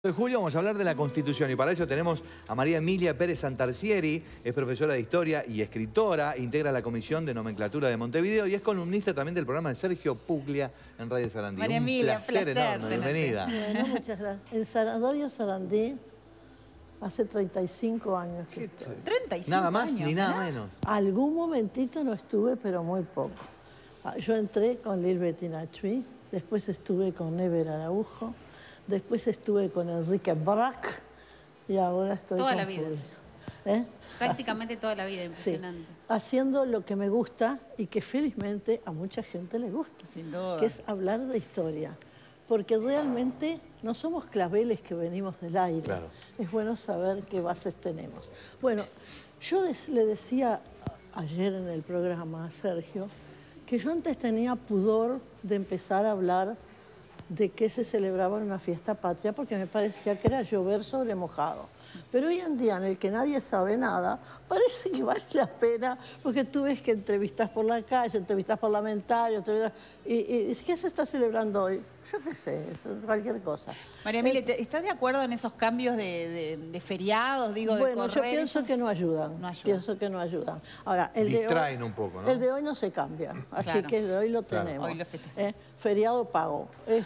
De julio vamos a hablar de la Constitución y para eso tenemos a María Emilia Pérez Santarcieri, es profesora de Historia y escritora, integra la Comisión de Nomenclatura de Montevideo y es columnista también del programa de Sergio Puglia en Radio Sarandí. María Emilia, un placer enorme, tenerte. bienvenida. Bueno, muchas gracias. En Radio Sarandí hace 35 años que estoy. 35 Nada más años, ni nada ¿verdad? menos. Algún momentito no estuve, pero muy poco. Yo entré con Lil Bettina Chui, después estuve con Eber Araujo, después estuve con Enrique Brac y ahora estoy toda con la vida. Puglia. Prácticamente toda la vida, impresionante. Sí, haciendo lo que me gusta y que felizmente a mucha gente le gusta, Sin duda. que es hablar de historia. Porque realmente no somos claveles que venimos del aire. Claro. Es bueno saber qué bases tenemos. Bueno, yo le decía ayer en el programa a Sergio que yo antes tenía pudor de empezar a hablar de qué se celebraba en una fiesta patria porque me parecía que era llover sobre mojado. Pero hoy en día, en el que nadie sabe nada, parece que vale la pena, porque tú ves que entrevistas por la calle, entrevistas parlamentarios, y ¿qué se está celebrando hoy? Yo qué sé, cualquier cosa. María Emilia, ¿estás de acuerdo en esos cambios de feriados, digo, de Bueno, yo correr? pienso que no ayudan. No ayudan. Pienso que no ayudan. Ahora, el de hoy, Distraen un poco, ¿no? El de hoy no se cambia, así Claro. que el de hoy lo Claro. tenemos. Hoy lo festejamos. Feriado pago.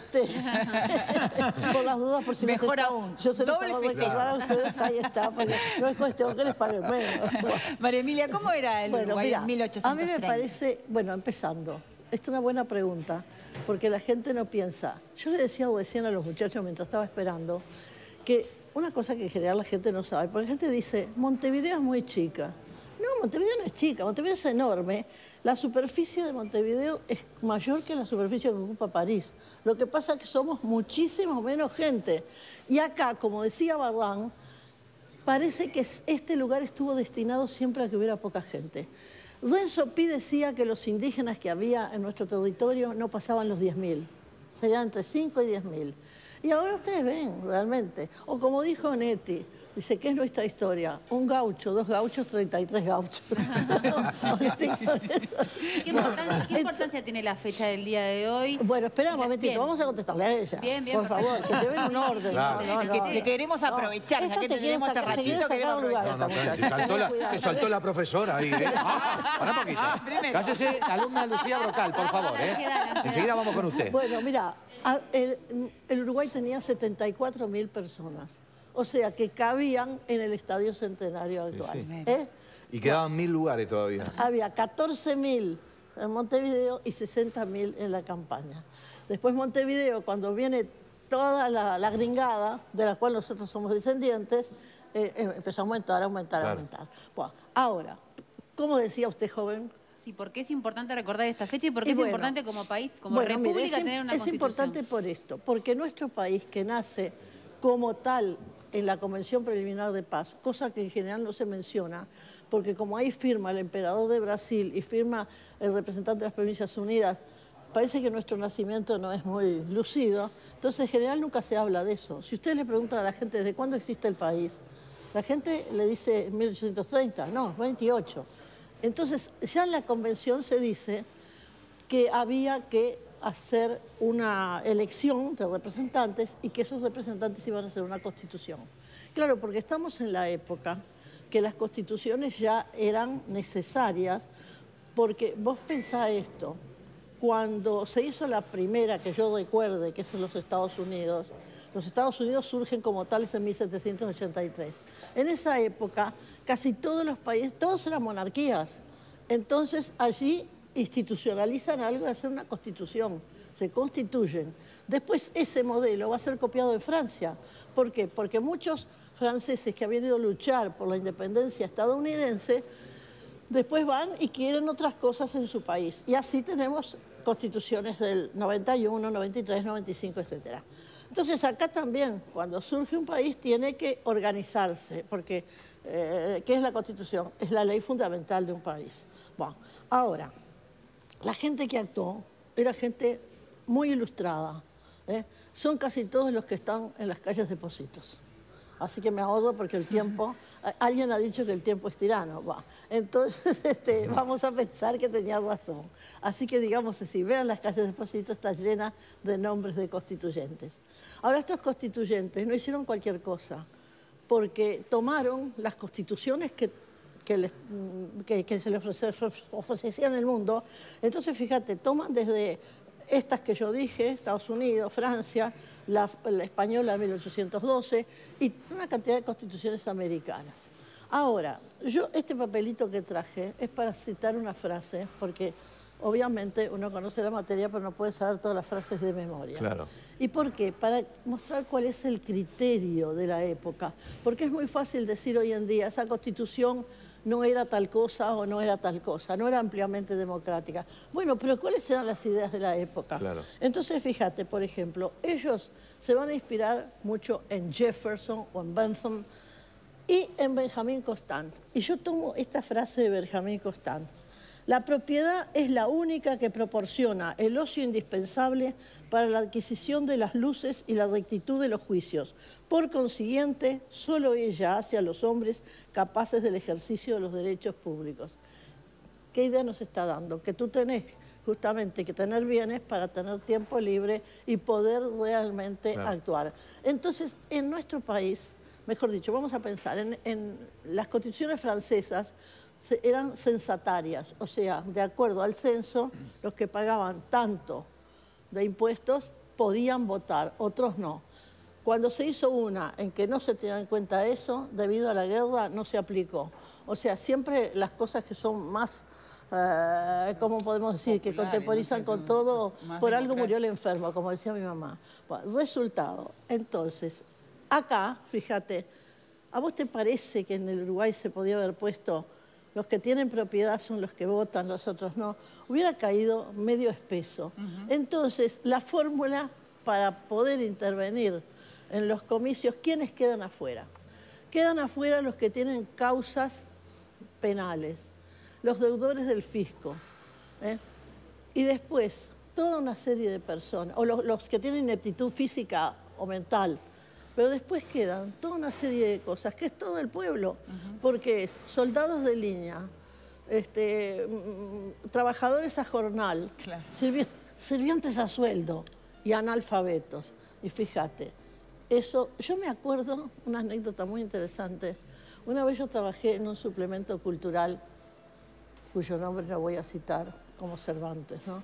Por las dudas, por si Mejor no se está, aún. yo se los Doble hago festejo. recordar a ustedes, ahí está, porque no es cuestión que les paguen menos. María Emilia, ¿cómo era el Bueno, Uruguay mira, en 1830? a mí me parece, bueno, empezando, esta es una buena pregunta, porque la gente no piensa. Yo le decía recién a los muchachos mientras estaba esperando, que una cosa que en general la gente no sabe, porque la gente dice, Montevideo es muy chica. No, Montevideo no es chica, Montevideo es enorme. La superficie de Montevideo es mayor que la superficie que ocupa París. Lo que pasa es que somos muchísimo menos gente. Y acá, como decía Barrán, parece que este lugar estuvo destinado siempre a que hubiera poca gente. Renzo Pi decía que los indígenas que había en nuestro territorio no pasaban los 10.000. Serían entre 5 y 10.000. Y ahora ustedes ven, realmente. O como dijo Netti, dice, ¿qué es nuestra historia? Un gaucho, 2 gauchos, 33 gauchos. ¿Qué importancia tiene la fecha del día de hoy? Bueno, espera un momentito, Bien. vamos a contestarle a ella. Bien, bien, por favor, que te ven un orden. Claro. Le queremos aprovechar, ya Esta que te quiere tenemos este sacar- te quiere ratito, queremos sacar un lugar, aprovechar. No, esta pero muchacha. te saltó la profesora ahí, ¿eh? Pará un poquito. Primero. Cállese, alumna Lucía Brocal, por favor, ¿eh? Enseguida vamos con usted. Bueno, mira, el Uruguay tenía 74.000 personas. O sea, que cabían en el Estadio Centenario actual. Sí, sí. ¿Eh? Y quedaban 1000 lugares todavía. Había 14.000 en Montevideo y 60.000 en la campaña. Después Montevideo, cuando viene toda la gringada, de la cual nosotros somos descendientes, empezó a aumentar. Claro. Bueno, ahora, ¿cómo decía usted, joven? Sí, ¿por qué es importante recordar esta fecha y por qué es bueno, importante como país, como bueno, república, mire, tener una es constitución? importante por esto, porque nuestro país, que nace como tal en la Convención Preliminar de Paz, cosa que en general no se menciona, porque como ahí firma el emperador de Brasil y firma el representante de las Provincias Unidas, parece que nuestro nacimiento no es muy lucido, entonces en general nunca se habla de eso. Si ustedes le preguntan a la gente desde cuándo existe el país, la gente le dice 1830, no, 28. Entonces ya en la Convención se dice que había que hacer una elección de representantes y que esos representantes iban a hacer una constitución. Claro, porque estamos en la época que las constituciones ya eran necesarias, porque vos pensá esto, cuando se hizo la primera, que yo recuerde, que es en los Estados Unidos surgen como tales en 1783. En esa época, casi todos los países, todos eran monarquías. Entonces, allí institucionalizan algo de hacer una constitución, se constituyen. Después ese modelo va a ser copiado en Francia. ¿Por qué? Porque muchos franceses que habían ido a luchar por la independencia estadounidense, después van y quieren otras cosas en su país. Y así tenemos constituciones del 91, 93, 95, etc. Entonces acá también, cuando surge un país, tiene que organizarse, porque ¿qué es la constitución? Es la ley fundamental de un país. Bueno, ahora, la gente que actuó era gente muy ilustrada. Son casi todos los que están en las calles de Pocitos. Así que me ahorro porque el tiempo... Alguien ha dicho que el tiempo es tirano. Bah. Entonces, vamos a pensar que tenía razón. Así que, digamos así, vean las calles de Esposito, está llena de nombres de constituyentes. Ahora, estos constituyentes no hicieron cualquier cosa, porque tomaron las constituciones que se les ofrecían en el mundo. Entonces, fíjate, toman desde estas que yo dije, Estados Unidos, Francia, la española de 1812 y una cantidad de constituciones americanas. Ahora, yo este papelito que traje es para citar una frase, porque obviamente uno conoce la materia, pero no puede saber todas las frases de memoria. Claro. ¿Y por qué? Para mostrar cuál es el criterio de la época. Porque es muy fácil decir hoy en día, esa constitución no era tal cosa o no era tal cosa, no era ampliamente democrática. Bueno, pero ¿cuáles eran las ideas de la época? Claro. Entonces, fíjate, por ejemplo, ellos se van a inspirar mucho en Jefferson o en Bentham y en Benjamin Constant. Y yo tomo esta frase de Benjamin Constant. La propiedad es la única que proporciona el ocio indispensable para la adquisición de las luces y la rectitud de los juicios. Por consiguiente, solo ella hace a los hombres capaces del ejercicio de los derechos públicos. ¿Qué idea nos está dando? Que tú tenés justamente que tener bienes para tener tiempo libre y poder realmente actuar. Entonces, en nuestro país, mejor dicho, vamos a pensar en las constituciones francesas, eran censatarias, o sea, de acuerdo al censo, los que pagaban tanto de impuestos podían votar, otros no. Cuando se hizo una en que no se tenía en cuenta eso, debido a la guerra, no se aplicó. O sea, siempre las cosas que son más, ¿cómo podemos decir?, que contemporizan con todo, por algo murió el enfermo, como decía mi mamá. Bueno, resultado, entonces, acá, fíjate, ¿a vos te parece que en el Uruguay se podía haber puesto los que tienen propiedad son los que votan, los otros no? Hubiera caído medio espeso. Entonces, la fórmula para poder intervenir en los comicios, ¿quiénes quedan afuera? Quedan afuera los que tienen causas penales, los deudores del fisco, y después toda una serie de personas, o los que tienen ineptitud física o mental. Pero después quedan toda una serie de cosas, que es todo el pueblo, porque es soldados de línea, trabajadores a jornal, sirvientes a sueldo y analfabetos. Y fíjate, eso, yo me acuerdo, una anécdota muy interesante. Una vez yo trabajé en un suplemento cultural, cuyo nombre no voy a citar, como Cervantes, ¿no?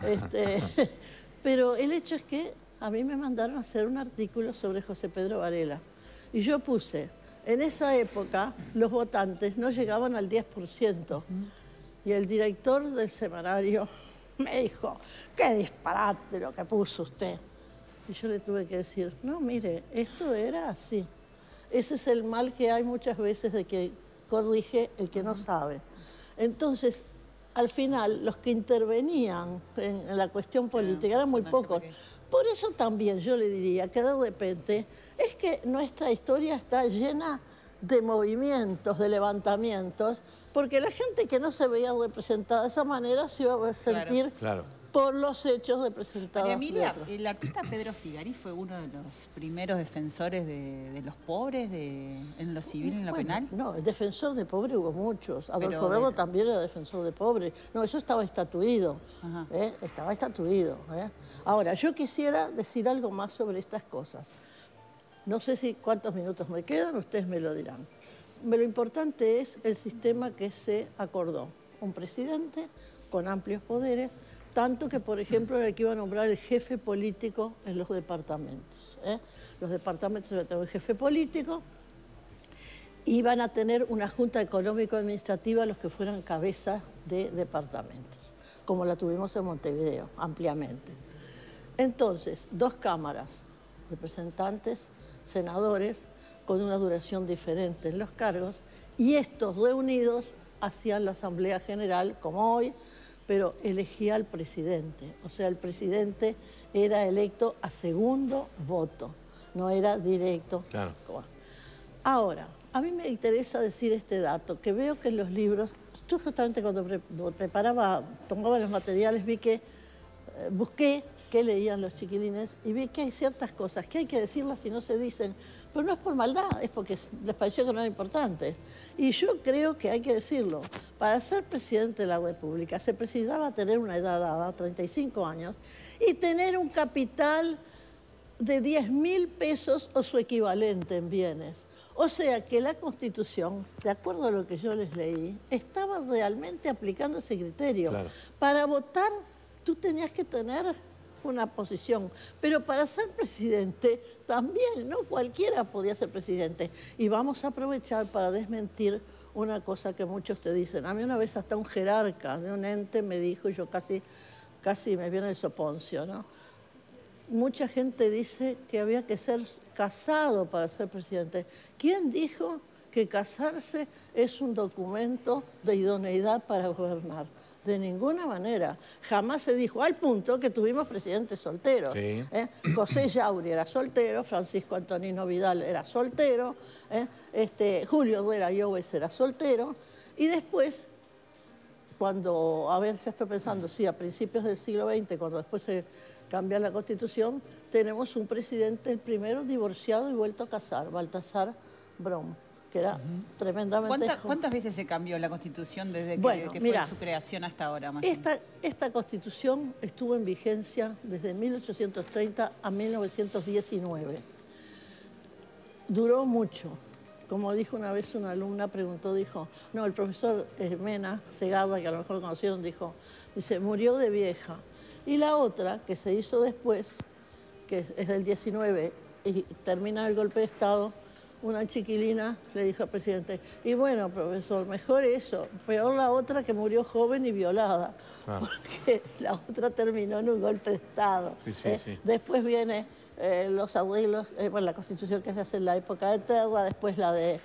Pero el hecho es que a mí me mandaron a hacer un artículo sobre José Pedro Varela. Y yo puse, en esa época los votantes no llegaban al 10%. Y el director del semanario me dijo, qué disparate lo que puso usted. Y yo le tuve que decir, no, mire, esto era así. Ese es el mal que hay muchas veces de que corrige el que no sabe. Entonces, al final, los que intervenían en la cuestión política eran muy pocos. Por eso también yo le diría que de repente es que nuestra historia está llena de movimientos, de levantamientos, porque la gente que no se veía representada de esa manera se iba a sentir por los hechos representados. María Emilia, el artista Pedro Figari fue uno de los primeros defensores de los pobres en lo civil y en lo penal. No, el defensor de pobres hubo muchos. Adolfo Berro también era defensor de pobres. No, eso estaba estatuido. Estaba estatuido. Ahora, yo quisiera decir algo más sobre estas cosas. No sé si cuántos minutos me quedan, ustedes me lo dirán. Lo importante es el sistema que se acordó. Un presidente con amplios poderes, tanto que, por ejemplo, era el que iba a nombrar el jefe político en los departamentos. Los departamentos iban a tener un jefe político y iban a tener una junta económico-administrativa los que fueran cabezas de departamentos, como la tuvimos en Montevideo, ampliamente. Entonces, 2 cámaras, representantes, senadores, con una duración diferente en los cargos, y estos reunidos hacían la Asamblea General, como hoy, pero elegía al presidente. O sea, el presidente era electo a segundo voto, no era directo. Claro. Ahora, a mí me interesa decir este dato, que veo que en los libros, yo justamente cuando preparaba, tomaba los materiales, vi que busqué qué leían los chiquilines y vi que hay ciertas cosas que hay que decirlas y no se dicen, pero no es por maldad, es porque les pareció que no era importante. Y yo creo que hay que decirlo. Para ser presidente de la República se precisaba tener una edad dada, 35 años, y tener un capital de 10.000 pesos o su equivalente en bienes. O sea que la Constitución, de acuerdo a lo que yo les leí, estaba realmente aplicando ese criterio. Claro. Para votar, tú tenías que tener una posición, pero para ser presidente también, no cualquiera podía ser presidente. Y vamos a aprovechar para desmentir una cosa que muchos te dicen. A mí una vez hasta un jerarca de un ente me dijo, y yo casi me viene el soponcio, ¿no? Mucha gente dice que había que ser casado para ser presidente. ¿Quién dijo que casarse es un documento de idoneidad para gobernar? De ninguna manera. Jamás se dijo, al punto que tuvimos presidentes solteros. Sí. José Yauri era soltero, Francisco Antonino Vidal era soltero, Julio Herrera Lloves era soltero, y después, cuando, a ver, ya estoy pensando, sí, a principios del siglo XX, cuando después se cambia la Constitución, tenemos un presidente, el primero divorciado y vuelto a casar, Baltasar Brom, que era tremendamente... ¿Cuántas veces se cambió la Constitución desde que mira, fue su creación hasta ahora? Más esta Constitución estuvo en vigencia desde 1830 a 1919. Duró mucho. Como dijo una vez una alumna, dijo, no, el profesor Mena Segarra, que a lo mejor lo conocieron, dice, murió de vieja. Y la otra, que se hizo después, que es del 19 y termina el golpe de Estado, una chiquilina le dijo al presidente, y bueno, profesor, mejor eso, peor la otra que murió joven y violada, porque la otra terminó en un golpe de Estado. Sí. Después viene los arreglos, la Constitución que se hace en la época de Terra, después la de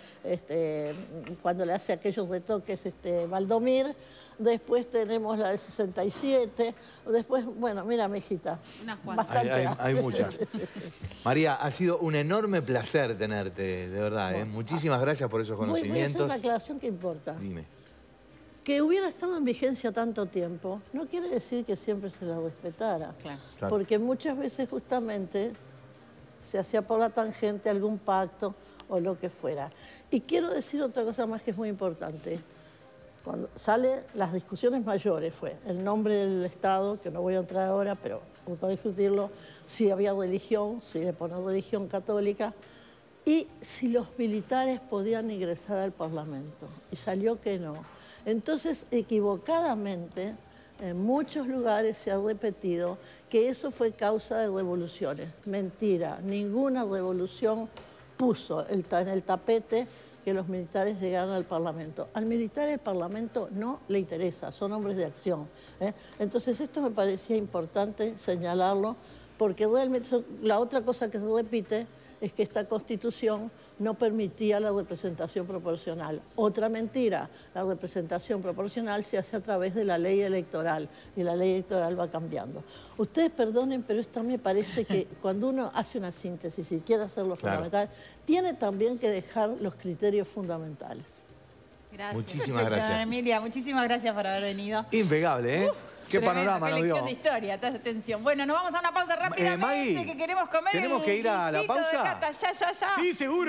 cuando le hace aquellos retoques Valdomir, después tenemos la del 67, después, bueno, mira, mijita, unas cuantas. Hay muchas. María, ha sido un enorme placer tenerte, de verdad. Bueno, muchísimas gracias por esos conocimientos. Voy a hacer una aclaración que importa. Dime. Que hubiera estado en vigencia tanto tiempo no quiere decir que siempre se la respetara. Claro. Porque muchas veces justamente se hacía por la tangente algún pacto o lo que fuera. Y quiero decir otra cosa más que es muy importante. Cuando salen las discusiones mayores fue el nombre del Estado, que no voy a entrar ahora, pero vamos a discutirlo, si había religión, si le ponen religión católica, y si los militares podían ingresar al Parlamento. Y salió que no. Entonces, equivocadamente, en muchos lugares se ha repetido que eso fue causa de revoluciones. Mentira, ninguna revolución puso en el tapete que los militares llegaran al Parlamento. Al militar el Parlamento no le interesa, son hombres de acción. Entonces, esto me parecía importante señalarlo, porque realmente la otra cosa que se repite es que esta Constitución no permitía la representación proporcional. Otra mentira, la representación proporcional se hace a través de la ley electoral y la ley electoral va cambiando. Ustedes perdonen, pero esto me parece que cuando uno hace una síntesis y quiere hacerlo fundamental, tiene también que dejar los criterios fundamentales. Gracias. Muchísimas gracias. Emilia, muchísimas gracias por haber venido. Impecable, ¿eh? Qué panorama nos dio. Qué lección de historia, atención. Bueno, nos vamos a una pausa rápidamente, Maggie, que queremos comer. ¿tenemos que ir a la pausa? Ya. Sí, seguro.